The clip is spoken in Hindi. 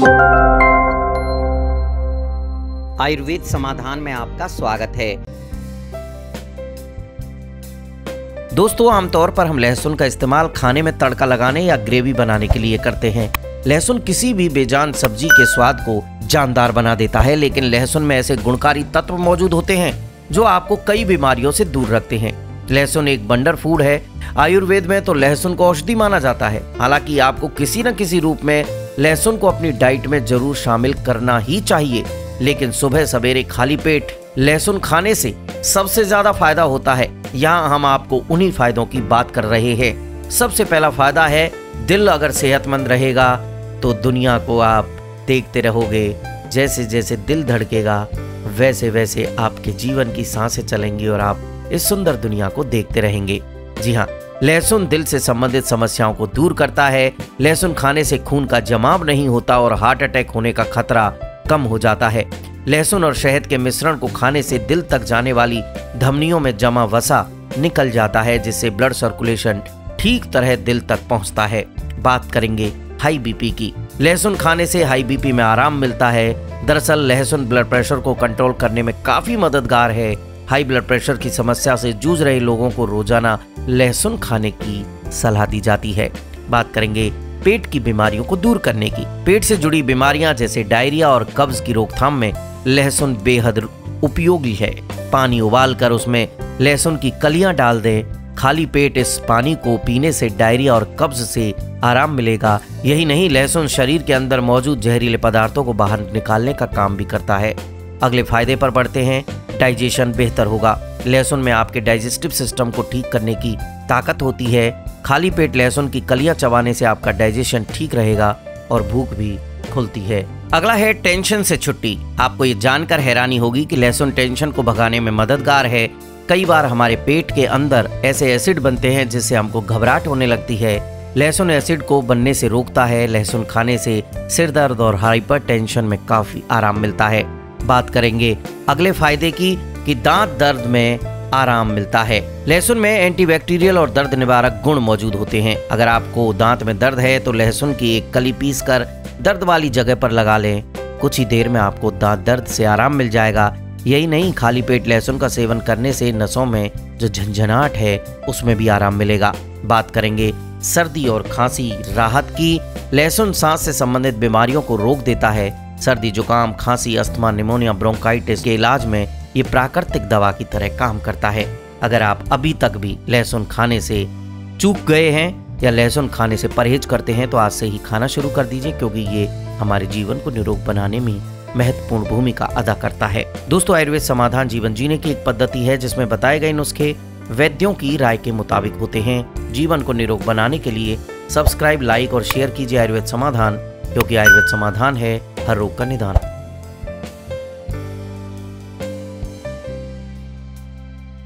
आयुर्वेद समाधान में आपका स्वागत है। दोस्तों, आमतौर पर हम लहसुन का इस्तेमाल खाने में तड़का लगाने या ग्रेवी बनाने के लिए करते हैं। लहसुन किसी भी बेजान सब्जी के स्वाद को जानदार बना देता है, लेकिन लहसुन में ऐसे गुणकारी तत्व मौजूद होते हैं जो आपको कई बीमारियों से दूर रखते हैं। लहसुन एक वंडर फूड है। आयुर्वेद में तो लहसुन को औषधि माना जाता है। हालांकि आपको किसी न किसी रूप में लहसुन को अपनी डाइट में जरूर शामिल करना ही चाहिए, लेकिन सुबह सवेरे खाली पेट लहसुन खाने से सबसे ज्यादा फायदा होता है। यहाँ हम आपको उन्हीं फायदों की बात कर रहे हैं। सबसे पहला फायदा है, दिल अगर सेहतमंद रहेगा तो दुनिया को आप देखते रहोगे। जैसे जैसे दिल धड़केगा वैसे वैसे आपके जीवन की सांसें चलेंगी और आप इस सुंदर दुनिया को देखते रहेंगे। जी हाँ, लहसुन दिल से संबंधित समस्याओं को दूर करता है। लहसुन खाने से खून का जमाव नहीं होता और हार्ट अटैक होने का खतरा कम हो जाता है। लहसुन और शहद के मिश्रण को खाने से दिल तक जाने वाली धमनियों में जमा वसा निकल जाता है, जिससे ब्लड सर्कुलेशन ठीक तरह दिल तक पहुंचता है। बात करेंगे हाई बीपी की। लहसुन खाने से हाई बीपी में आराम मिलता है। दरअसल लहसुन ब्लड प्रेशर को कंट्रोल करने में काफी मददगार है। हाई ब्लड प्रेशर की समस्या से जूझ रहे लोगों को रोजाना लहसुन खाने की सलाह दी जाती है। बात करेंगे पेट की बीमारियों को दूर करने की। पेट से जुड़ी बीमारियां जैसे डायरिया और कब्ज की रोकथाम में लहसुन बेहद उपयोगी है। पानी उबालकर उसमें लहसुन की कलियां डाल दें। खाली पेट इस पानी को पीने से डायरिया और कब्ज से आराम मिलेगा। यही नहीं, लहसुन शरीर के अंदर मौजूद जहरीले पदार्थों को बाहर निकालने का काम भी करता है। अगले फायदे पर बढ़ते हैं। डाइजेशन बेहतर होगा। लहसुन में आपके डाइजेस्टिव सिस्टम को ठीक करने की ताकत होती है। खाली पेट लहसुन की कलियां चबाने से आपका डाइजेशन ठीक रहेगा और भूख भी खुलती है। अगला है टेंशन से छुट्टी। आपको ये जानकर हैरानी होगी कि लहसुन टेंशन को भगाने में मददगार है। कई बार हमारे पेट के अंदर ऐसे एसिड बनते हैं जिससे हमको घबराहट होने लगती है। लहसुन एसिड को बनने से रोकता है। लहसुन खाने से सिर दर्द और हाइपर टेंशन में काफी आराम मिलता है। बात करेंगे अगले फायदे की कि दांत दर्द में आराम मिलता है। लहसुन में एंटीबैक्टीरियल और दर्द निवारक गुण मौजूद होते हैं। अगर आपको दांत में दर्द है तो लहसुन की एक कली पीसकर दर्द वाली जगह पर लगा लें। कुछ ही देर में आपको दांत दर्द से आराम मिल जाएगा। यही नहीं, खाली पेट लहसुन का सेवन करने से नसों में जो झंझनाहट है उसमें भी आराम मिलेगा। बात करेंगे सर्दी और खांसी राहत की। लहसुन सांस से संबंधित बीमारियों को रोक देता है। सर्दी, जुकाम, खांसी, अस्थमा, निमोनिया, ब्रोंकाइटिस के इलाज में ये प्राकृतिक दवा की तरह काम करता है। अगर आप अभी तक भी लहसुन खाने से चूक गए हैं या लहसुन खाने से परहेज करते हैं तो आज से ही खाना शुरू कर दीजिए, क्योंकि ये हमारे जीवन को निरोग बनाने में महत्वपूर्ण भूमिका अदा करता है। दोस्तों, आयुर्वेद समाधान जीवन जीने की एक पद्धति है जिसमें बताए गए नुस्खे वैद्यों की राय के मुताबिक होते हैं। जीवन को निरोग बनाने के लिए सब्सक्राइब, लाइक और शेयर कीजिए आयुर्वेद समाधान, क्योंकि आयुर्वेद समाधान है हर रोग का निदान।